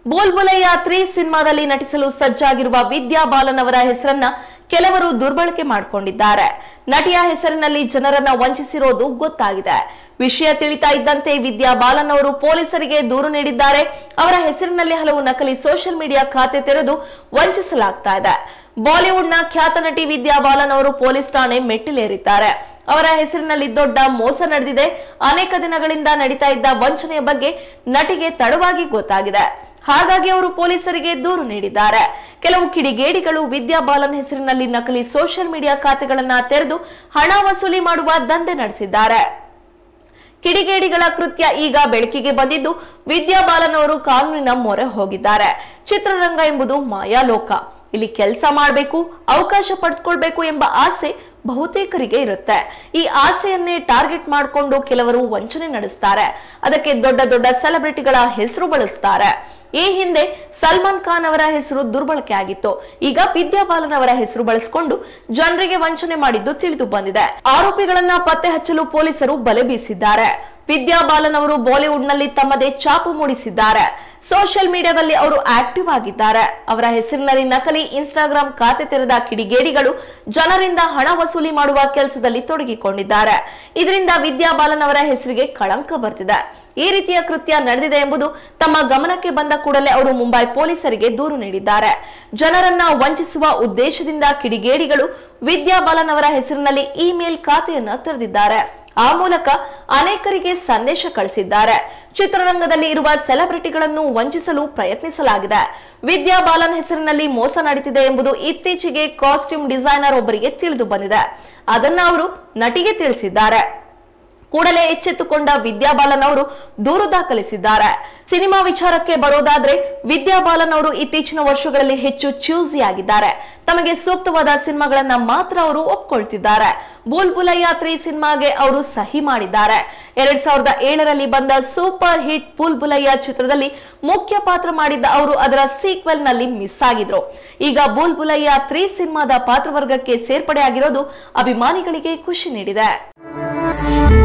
ಬುಲ್ಬುಲಯ್ಯ 3 ಸಿನಿಮಾದಲ್ಲಿ ನಟಿಸಲು ಸಜ್ಜಾಗಿರುವ ವಿದ್ಯಾ ಬಾಲನ್ ಅವರ ಹೆಸರನ್ನ ಕೆಲವರು ದುರ್ಬಳಕೆ ಮಾಡಿಕೊಂಡಿದ್ದಾರೆ. ನಟಿಯ ಹೆಸರಿನಲ್ಲಿ ಜನರನ್ನ ವಂಚಿಸಿರೋದು ಗೊತ್ತಾಗಿದೆ. ವಿಷಯ ತಿಳಿತಾ ಇದ್ದಂತೆ ವಿದ್ಯಾ ಬಾಲನ್ ಅವರು ಪೊಲೀಸರಿಗೆ ದೂರು ನೀಡಿದ್ದಾರೆ. ಅವರ ಹೆಸರಿನಲ್ಲಿ ಹಲವು ನಕಲಿ ಸೋಷಿಯಲ್ ಮೀಡಿಯಾ ಖಾತೆ ತೆರೆದು ವಂಚಿಸಲಾಗ್ತಾ ಇದೆ. ಬಾಲಿವುಡ್ನ ಖ್ಯಾತ ನಟಿ ವಿದ್ಯಾ ಬಾಲನ್ ಅವರು ಪೊಲೀಸ್ ಠಾಣೆ ಮೆಟ್ಟಿಲೇರಿದ್ದಾರೆ. ಅವರ ಹೆಸರಿನಲ್ಲಿ ದೊಡ್ಡ ಮೋಸ ನಡೆದಿದೆ. ಅನೇಕ ದಿನಗಳಿಂದ ನಡೀತಾ ಇದ್ದ ವಂಚನೆಯ ಬಗ್ಗೆ ನಟಿಗೆ ತಡವಾಗಿ ಗೊತ್ತಾಗಿದೆ. ಹಾಗಾಗಿ ಅವರು ಪೊಲೀಸರಿಗೆ ದೂರು ನೀಡಿದ್ದಾರೆ. ಕೆಲವು ಕಿಡಿಗೇಡಿಗಳು ವಿದ್ಯಾ ಬಾಲನ್ ಹೆಸರಿನಲ್ಲಿ ನಕಲಿ ಸೋಷಿಯಲ್ ಮೀಡಿಯಾ ಖಾತೆಗಳನ್ನ ತೆರೆದು ಹಣ ವಸೂಲಿ ಮಾಡುವ ದಂಧೆ ನಡೆಸಿದ್ದಾರೆ. ಕಿಡಿಗೇಡಿಗಳ ಕೃತ್ಯ ಈಗ ಬೆಳಕಿಗೆ ಬಂದಿದ್ದು, ವಿದ್ಯಾ ಬಾಲನ್ ಅವರು ಕಾನೂನಿನ ಮೊರೆ ಹೋಗಿದ್ದಾರೆ. ಚಿತ್ರರಂಗ ಎಂಬುದು ಮಾಯಾಲೋಕ. ಇಲ್ಲಿ ಕೆಲಸ ಮಾಡಬೇಕು, ಅವಕಾಶ ಪಡೆದುಕೊಳ್ಬೇಕು ಎಂಬ ಆಸೆ ಬಹುತೇಕರಿಗೆ ಇರುತ್ತೆ. ಈ ಆಸೆಯನ್ನೇ ಟಾರ್ಗೆಟ್ ಮಾಡಿಕೊಂಡು ಕೆಲವರು ವಂಚನೆ ನಡೆಸ್ತಾರೆ. ಅದಕ್ಕೆ ದೊಡ್ಡ ದೊಡ್ಡ ಸೆಲೆಬ್ರಿಟಿಗಳ ಹೆಸರು ಬಳಸ್ತಾರೆ. ಈ ಹಿಂದೆ ಸಲ್ಮಾನ್ ಖಾನ್ ಅವರ ಹೆಸರು ದುರ್ಬಳಕೆ ಆಗಿತ್ತು. ಈಗ ವಿದ್ಯಾ ಬಾಲನ್ ಅವರ ಹೆಸರು ಬಳಸಿಕೊಂಡು ಜನರಿಗೆ ವಂಚನೆ ಮಾಡಿದ್ದು ತಿಳಿದು ಬಂದಿದೆ. ಆರೋಪಿಗಳನ್ನ ಪತ್ತೆ ಹಚ್ಚಲು ಪೊಲೀಸರು ಬಲೆ ಬೀಸಿದ್ದಾರೆ. ವಿದ್ಯಾ ಬಾಲನ್ ಅವರು ಬಾಲಿವುಡ್ ನಲ್ಲಿ ತಮ್ಮದೇ ಛಾಪು ಮೂಡಿಸಿದ್ದಾರೆ. ಸೋಷಿಯಲ್ ಮೀಡಿಯಾದಲ್ಲಿ ಅವರು ಆಕ್ಟಿವ್ ಆಗಿದ್ದಾರೆ. ಅವರ ಹೆಸರಿನಲ್ಲಿ ನಕಲಿ ಇನ್ಸ್ಟಾಗ್ರಾಂ ಖಾತೆ ತೆರೆದ ಕಿಡಿಗೇಡಿಗಳು ಜನರಿಂದ ಹಣ ವಸೂಲಿ ಮಾಡುವ ಕೆಲಸದಲ್ಲಿ ತೊಡಗಿಕೊಂಡಿದ್ದಾರೆ. ಇದರಿಂದ ವಿದ್ಯಾ ಬಾಲನ್ ಅವರ ಹೆಸರಿಗೆ ಕಳಂಕ ಬರ್ತಿದೆ. ಈ ರೀತಿಯ ಕೃತ್ಯ ನಡೆದಿದೆ ಎಂಬುದು ತಮ್ಮ ಗಮನಕ್ಕೆ ಬಂದ ಕೂಡಲೇ ಅವರು ಮುಂಬೈ ಪೊಲೀಸರಿಗೆ ದೂರು ನೀಡಿದ್ದಾರೆ. ಜನರನ್ನ ವಂಚಿಸುವ ಉದ್ದೇಶದಿಂದ ಕಿಡಿಗೇಡಿಗಳು ವಿದ್ಯಾ ಬಾಲನ್ ಅವರ ಹೆಸರಿನಲ್ಲಿ ಇಮೇಲ್ ಖಾತೆಯನ್ನ ತೆರೆದಿದ್ದಾರೆ. ಆ ಮೂಲಕ ಅನೇಕರಿಗೆ ಸಂದೇಶ ಕಳಿಸಿದ್ದಾರೆ. ಚಿತ್ರರಂಗದಲ್ಲಿ ಇರುವ ಸೆಲೆಬ್ರಿಟಿಗಳನ್ನು ವಂಚಿಸಲು ಪ್ರಯತ್ನಿಸಲಾಗಿದೆ. ವಿದ್ಯಾ ಬಾಲನ್ ಹೆಸರಿನಲ್ಲಿ ಮೋಸ ನಡೀತಿದೆ ಎಂಬುದು ಇತ್ತೀಚೆಗೆ ಕಾಸ್ಟ್ಯೂಮ್ ಡಿಸೈನರ್ ಒಬ್ಬರಿಗೆ ತಿಳಿದು ಬಂದಿದೆ. ಅದನ್ನ ಅವರು ನಟಿಗೆ ತಿಳಿಸಿದ್ದಾರೆ. ಕೂಡಲೇ ಎಚ್ಚೆತ್ತುಕೊಂಡ ವಿದ್ಯಾ ಬಾಲನ್ ಅವರು ದೂರು ದಾಖಲಿಸಿದ್ದಾರೆ. ಸಿನಿಮಾ ವಿಚಾರಕ್ಕೆ ಬರೋದಾದ್ರೆ ವಿದ್ಯಾ ಬಾಲನ್ ಅವರು ಇತ್ತೀಚಿನ ವರ್ಷಗಳಲ್ಲಿ ಹೆಚ್ಚು ಚೂಸಿ ಆಗಿದ್ದಾರೆ. ತಮಗೆ ಸೂಕ್ತವಾದ ಸಿನಿಮಾಗಳನ್ನ ಮಾತ್ರ ಅವರು ಒಪ್ಕೊಳ್ತಿದ್ದಾರೆ. ಬುಲ್ಬುಲಯ್ಯ 3 ಸಿನಿಮಾಗೆ ಅವರು ಸಹಿ ಮಾಡಿದ್ದಾರೆ. 2007ರಲ್ಲಿ ಬಂದ ಸೂಪರ್ ಹಿಟ್ ಬುಲ್ಬುಲಯ್ಯ ಚಿತ್ರದಲ್ಲಿ ಮುಖ್ಯ ಪಾತ್ರ ಮಾಡಿದ್ದ ಅವರು ಅದರ ಸೀಕ್ವೆಲ್ ನಲ್ಲಿ ಮಿಸ್ ಆಗಿದ್ರು. ಈಗ ಬುಲ್ಬುಲಯ್ಯ 3 ಸಿನಿಮಾದ ಪಾತ್ರವರ್ಗಕ್ಕೆ ಸೇರ್ಪಡೆ ಆಗಿರೋದು ಅಭಿಮಾನಿಗಳಿಗೆ ಖುಷಿ ನೀಡಿದೆ.